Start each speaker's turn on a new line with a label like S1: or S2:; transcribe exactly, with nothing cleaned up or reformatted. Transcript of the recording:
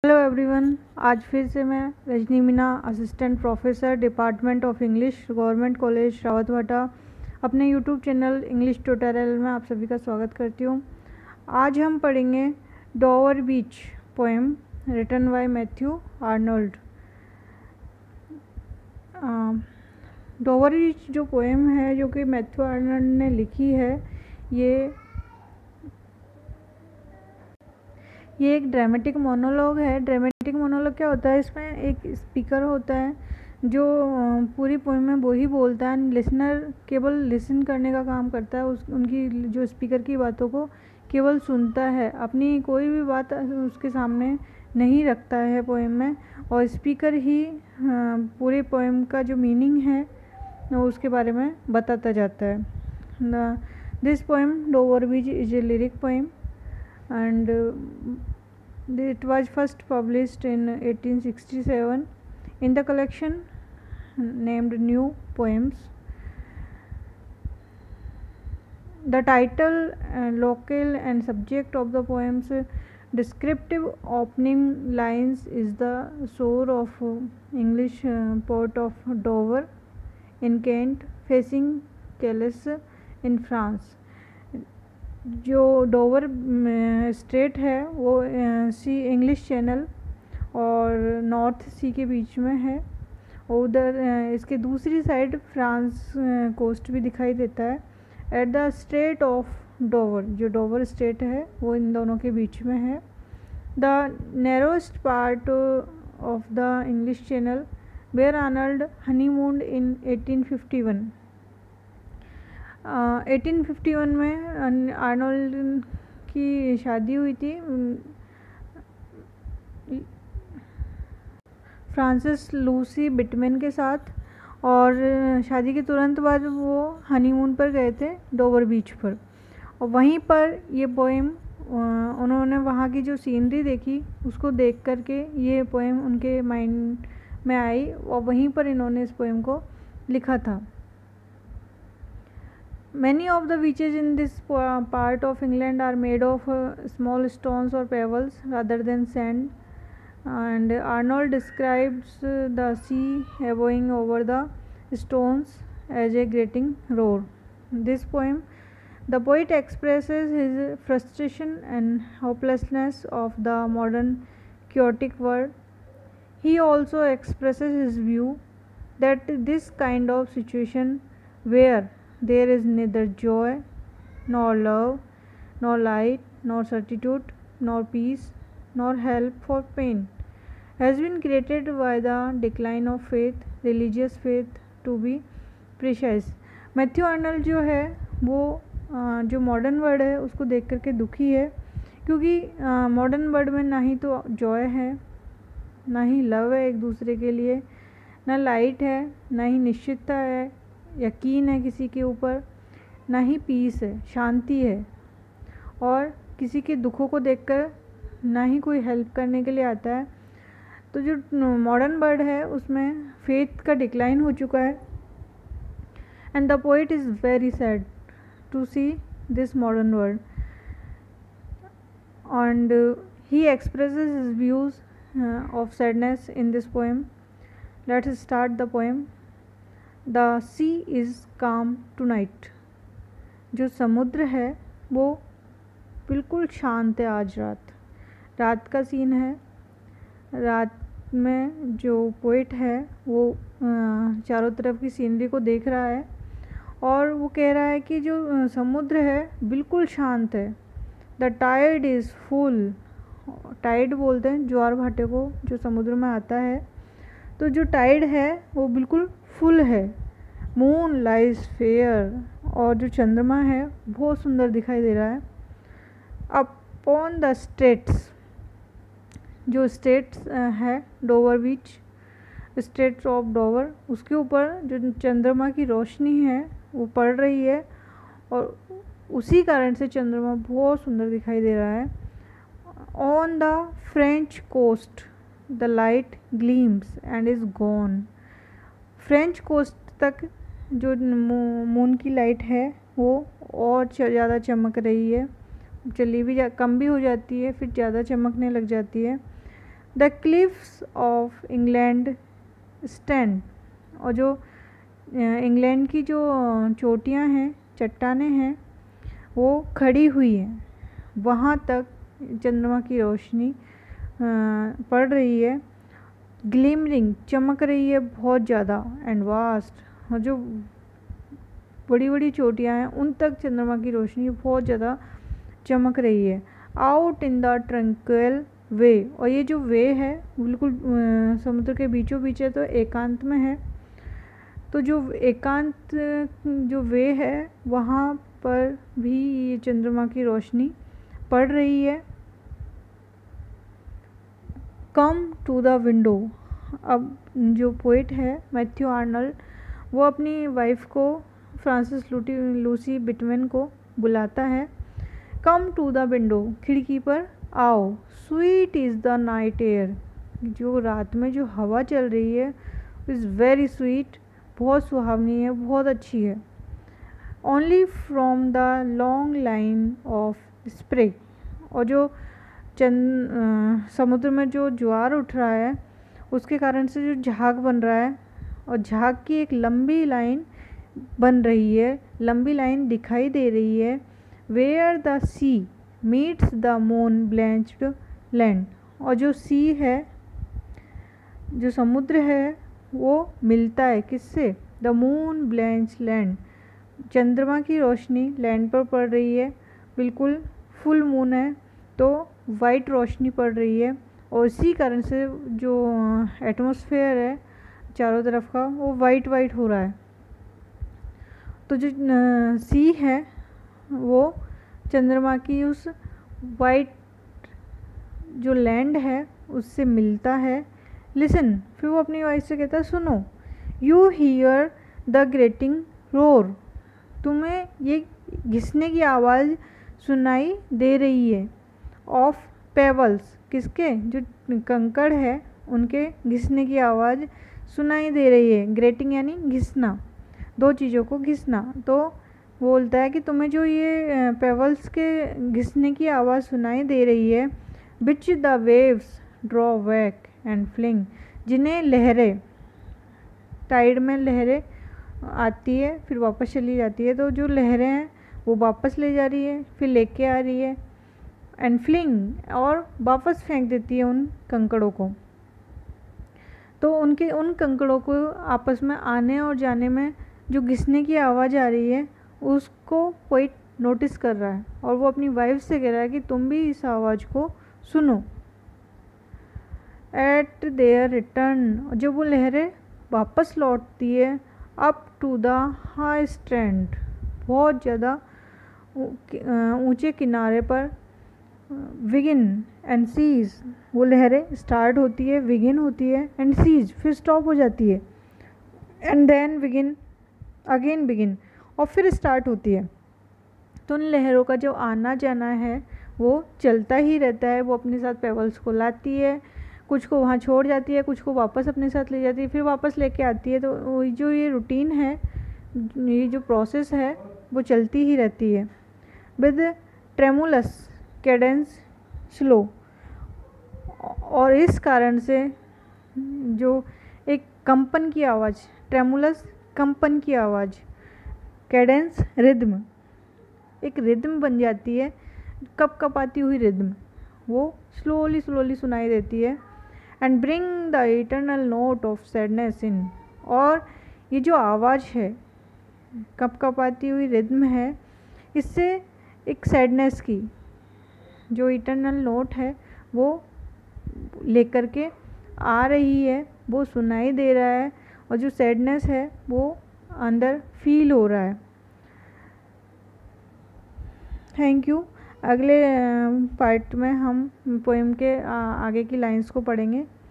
S1: Hello everyone, आज फिर से मैं Rajni Meena, assistant professor department of English, government college Rawatbhata, अपने यूट्यूब चैनल इंग्लिश ट्यूटोरियल में आप सभी का स्वागत करती हूँ। आज हम पढ़ेंगे Dover Beach poem written by Matthew Arnold. Dover Beach जो पोएम है जो कि मैथ्यू आर्नोल्ड ने लिखी है, ये ये एक ड्रामेटिक मोनोलॉग है। ड्रामेटिक मोनोलॉग क्या होता है? इसमें एक स्पीकर होता है जो पूरी पोएम में वो ही बोलता है, लिसनर केवल लिसन करने का काम करता है, उस उनकी जो स्पीकर की बातों को केवल सुनता है, अपनी कोई भी बात उसके सामने नहीं रखता है पोएम में, और स्पीकर ही पूरे पोएम का जो मीनिंग है उसके बारे में बताता जाता है। This poem Dover Beach is a lyric poem and uh, it was first published in eighteen sixty-seven in the collection named New Poems. The title, uh, local and subject of the poem's descriptive opening lines is the shore of uh, English uh, port of Dover in Kent, facing Calais in France. जो Dover strait है वो sea English Channel और North Sea के बीच में है, और उधर इसके दूसरी साइड फ्रांस कोस्ट भी दिखाई देता है। At the strait of Dover, जो डोवर स्ट्रेट है वो इन दोनों के बीच में है। The narrowest part of the English Channel where Arnold honeymoon in eighteen fifty one. Eighteen fifty one में आर्नोल्ड की शादी हुई थी फ्रांसिस लूसी बिटमैन के साथ, और शादी के तुरंत बाद वो हनीमून पर गए थे डोवर बीच पर, और वहीं पर ये पोएम उन्होंने वहाँ की जो सीनरी देखी उसको देख करके ये पोएम उनके माइंड में आई, और वहीं पर इन्होंने इस पोएम को लिखा था। Many of the beaches in this part of England are made of uh, small stones or pebbles rather than sand, and Arnold describes uh, the sea echoing over the stones as a grating roar. This poem, the poet expresses his frustration and hopelessness of the modern chaotic world. He also expresses his view that this kind of situation where there is neither joy, nor love, nor light, nor certitude, nor peace, nor help for pain, has been created by the decline of faith, religious faith to be precise. Matthew Arnold जो है वो जो modern world है उसको देख करके दुखी है, क्योंकि मॉडर्न वर्ल्ड में ना ही तो जॉय है, ना ही लव है एक दूसरे के लिए, ना लाइट है, ना ही निश्चितता है, यकीन है किसी के ऊपर, ना ही पीस है, शांति है, और किसी के दुखों को देखकर ना ही कोई हेल्प करने के लिए आता है। तो जो मॉडर्न वर्ल्ड है उसमें फेथ का डिक्लाइन हो चुका है, and the poet is very sad to see this modern world, and he expresses his views of sadness in this poem. Let's start the poem. The sea is calm tonight. जो समुद्र है वो बिल्कुल शांत है आज रात। रात का सीन है। रात में जो पोएट है वो चारों तरफ की सीनरी को देख रहा है, और वो कह रहा है कि जो समुद्र है बिल्कुल शांत है। The tide is full. Tide बोलते हैं ज्वार भाटे को जो समुद्र में आता है, तो जो टाइड है वो बिल्कुल फुल है। मून लाइज फेयर, और जो चंद्रमा है बहुत सुंदर दिखाई दे रहा है। अपॉन द स्ट्रेट्स, जो स्ट्रेट्स है Dover Beach, straits of Dover, उसके ऊपर जो चंद्रमा की रोशनी है वो पड़ रही है, और उसी कारण से चंद्रमा बहुत सुंदर दिखाई दे रहा है। On the French coast the light gleams and is gone. French coast तक जो मून की लाइट है वो और ज़्यादा चमक रही है, चली भी जा कम भी हो जाती है, फिर ज़्यादा चमकने लग जाती है। The cliffs of England stand, और जो इंग्लैंड की जो चोटियां हैं, चट्टानें हैं, वो खड़ी हुई हैं, वहाँ तक चंद्रमा की रोशनी पड़ रही है। ग्लिमरिंग, चमक रही है बहुत ज़्यादा, एंड वास्ट, और जो बड़ी बड़ी चोटियाँ हैं उन तक चंद्रमा की रोशनी बहुत ज़्यादा चमक रही है। आउट इन द ट्रंक्वेल वे, और ये जो वे है बिल्कुल समुद्र के बीचों बीच है, तो एकांत में है। तो जो एकांत जो वे है वहाँ पर भी ये चंद्रमा की रोशनी पड़ रही है। कम टू द विंडो, अब जो पोइट है मैथ्यू आर्नल्ड, वो अपनी वाइफ को फ्रांसिस लूटी लूसी बिटमैन को बुलाता है। कम टू द विंडो, खिड़की पर आओ। Sweet is the night air, जो रात में जो हवा चल रही है इज़ वेरी स्वीट, बहुत सुहावनी है, बहुत अच्छी है। Only from the long line of spray, और जो चंद समुद्र में जो ज्वार उठ रहा है उसके कारण से जो झाग बन रहा है, और झाग की एक लंबी लाइन बन रही है, लंबी लाइन दिखाई दे रही है। Where the sea meets the moon blanched land, और जो सी है, जो समुद्र है, वो मिलता है किससे? द मून ब्लैंच लैंड, चंद्रमा की रोशनी लैंड पर पड़ रही है, बिल्कुल फुल मून है तो वाइट रोशनी पड़ रही है, और इसी कारण से जो एटमॉस्फेयर है चारों तरफ का वो वाइट वाइट हो रहा है। तो जो सी है वो चंद्रमा की उस वाइट जो लैंड है उससे मिलता है। लिसन, फिर वो अपनी वॉइस से कहता है सुनो। You hear the grating roar, तुम्हें ये घिसने की आवाज़ सुनाई दे रही है। ऑफ पेवल्स, किसके? जो कंकड़ है उनके घिसने की आवाज़ सुनाई दे रही है। ग्रेटिंग यानी घिसना, दो चीज़ों को घिसना। तो बोलता है कि तुम्हें जो ये पेवल्स के घिसने की आवाज़ सुनाई दे रही है, which the waves draw back and fling, जिन्हें लहरें, टाइड में लहरें आती है फिर वापस चली जाती है, तो जो लहरें हैं वो वापस ले जा रही है फिर लेके आ रही है, एंड फ्लिंग, और वापस फेंक देती है उन कंकड़ों को। तो उनके उन कंकड़ों को आपस में आने और जाने में जो घिसने की आवाज़ आ रही है उसको कोई नोटिस कर रहा है, और वो अपनी वाइफ से कह रहा है कि तुम भी इस आवाज़ को सुनो। एट देयर रिटर्न, जब वो लहरें वापस लौटती है, up to the high strand, बहुत ज़्यादा ऊंचे किनारे पर, विगिन एंड सीज, वो लहरें स्टार्ट होती है, विगिन होती है, एंड सीज फिर स्टॉप हो जाती है, एंड देन विगिन अगेन बिगिन, और फिर स्टार्ट होती है। तो उन लहरों का जो आना जाना है वो चलता ही रहता है। वो अपने साथ पेवल्स को लाती है, कुछ को वहाँ छोड़ जाती है, कुछ को वापस अपने साथ ले जाती है, फिर वापस लेके आती है। तो जो ये रूटीन है, ये जो प्रोसेस है वो चलती ही रहती है। विद ट्रेमुलस कैडेंस स्लो, और इस कारण से जो एक कंपन की आवाज़, ट्रेमुलस कंपन की आवाज़, कैडेंस रिद्म, एक रिद्म बन जाती है, कप कपाती हुई रिद्म, वो स्लोली स्लोली सुनाई देती है। And bring the eternal note of sadness in, और ये जो आवाज़ है, कप कपाती हुई रिद्म है, इससे एक सैडनेस की जो इटर्नल नोट है वो लेकर के आ रही है, वो सुनाई दे रहा है, और जो सैडनेस है वो अंदर फील हो रहा है। Thank you. अगले पार्ट में हम पोएम के आगे की लाइंस को पढ़ेंगे।